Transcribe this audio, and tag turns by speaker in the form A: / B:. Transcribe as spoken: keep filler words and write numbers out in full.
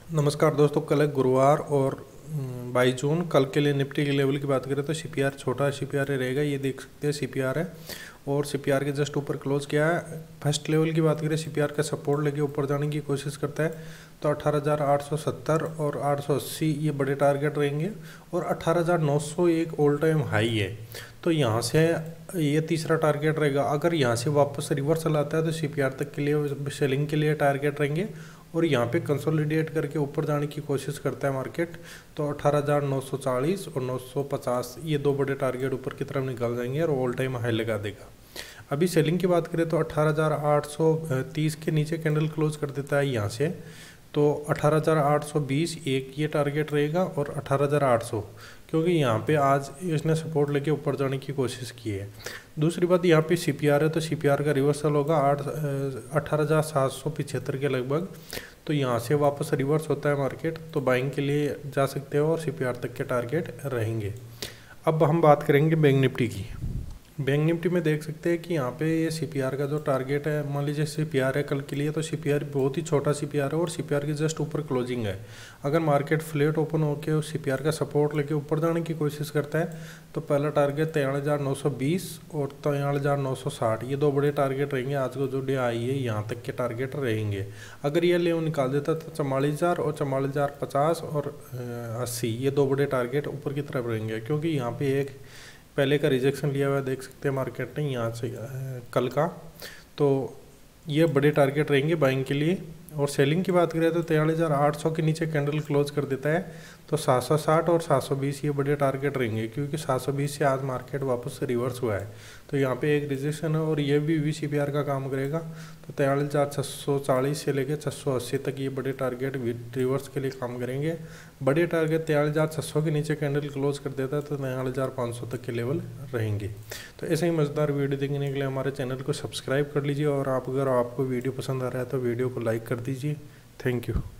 A: नमस्कार दोस्तों, कल है गुरुवार और बाईस जून। कल के लिए निफ्टी के लेवल की बात करें तो सीपीआर छोटा सीपीआर रहेगा, ये देख सकते हैं सीपीआर है और सीपीआर के जस्ट ऊपर क्लोज किया है। फर्स्ट लेवल की बात करें, सीपीआर का सपोर्ट लेके ऊपर जाने की कोशिश करता है तो अठारह हज़ार आठ सौ सत्तर और आठ सौ अस्सी ये बड़े टारगेट रहेंगे और अठारह हज़ार नौ सौ एक ऑल टाइम हाई है, तो यहाँ से ये तीसरा टारगेट रहेगा। अगर यहाँ से वापस रिवर्सल आता है तो सीपीआर तक के लिए सेलिंग के लिए टारगेट रहेंगे और यहाँ पे कंसोलिडेट करके ऊपर जाने की कोशिश करता है मार्केट तो अठारह हज़ार नौ सौ चालीस और नौ सौ पचास ये दो बड़े टारगेट ऊपर की तरफ निकल जाएंगे और ऑल टाइम हाई लगा देगा। अभी सेलिंग की बात करें तो अठारह हज़ार आठ सौ तीस के नीचे कैंडल क्लोज कर देता है यहाँ से, तो अठारह हज़ार आठ सौ बीस एक ये टारगेट रहेगा और अठारह हज़ार आठ सौ, क्योंकि यहाँ पे आज इसने सपोर्ट लेके ऊपर जाने की कोशिश की है। दूसरी बात, यहाँ पे सीपीआर है तो सीपीआर का रिवर्सल होगा आठ अठारह हज़ार सात सौ पिछहत्तर के लगभग, तो यहाँ से वापस रिवर्स होता है मार्केट तो बाइंग के लिए जा सकते हो और सीपीआर तक के टारगेट रहेंगे। अब हम बात करेंगे बैंक निफ्टी की। बैंक निफ्टी में देख सकते हैं कि यहाँ पे ये सीपीआर का जो टारगेट है, मान लीजिए सीपीआर है कल के लिए, तो सीपीआर बहुत ही छोटा सीपीआर है और सीपीआर के जस्ट ऊपर क्लोजिंग है। अगर मार्केट फ्लैट ओपन होकर सीपीआर का सपोर्ट लेके ऊपर जाने की कोशिश करता है तो पहला टारगेट तिरानवे हज़ार नौ सौ बीस और तिरानवे हज़ार नौ सौ साठ ये दो बड़े टारगेट रहेंगे। आज को जो डे आई है यहाँ तक के टारगेट रहेंगे। अगर ये लेवल निकाल देता तो चवालीस हज़ार और चवालीस हज़ार पचास और अस्सी ये दो बड़े टारगेट ऊपर की तरफ रहेंगे, क्योंकि यहाँ पे एक पहले का रिजेक्शन लिया हुआ है, देख सकते हैं मार्केट ने यहाँ से कल का, तो ये बड़े टारगेट रहेंगे बाइंग के लिए। और सेलिंग की बात करें तो तिरालीस हज़ार आठ सौ के नीचे कैंडल क्लोज कर देता है तो सात सौ साठ और सात सौ बीस ये बड़े टारगेट रहेंगे, क्योंकि सात सौ बीस से आज मार्केट वापस से रिवर्स हुआ है तो यहाँ पे एक रिजेक्शन है और ये भी वीसीपीआर का काम करेगा। तो तिरालीस हज़ार छः सौ चालीस से लेकर छः सौ अस्सी तक ये बड़े टारगेट रिवर्स के लिए काम करेंगे। बड़े टारगेट तिरालीस हज़ार छः सौ के नीचे कैंडल क्लोज कर देता है तो तिरालीस हज़ार पाँच सौ तक के लेवल रहेंगे। तो ऐसे ही मज़ेदार वीडियो देखने के लिए हमारे चैनल को सब्सक्राइब कर लीजिए और आप अगर आपको वीडियो पसंद आ रहा है तो वीडियो को लाइक कर दीजिए। Thank you.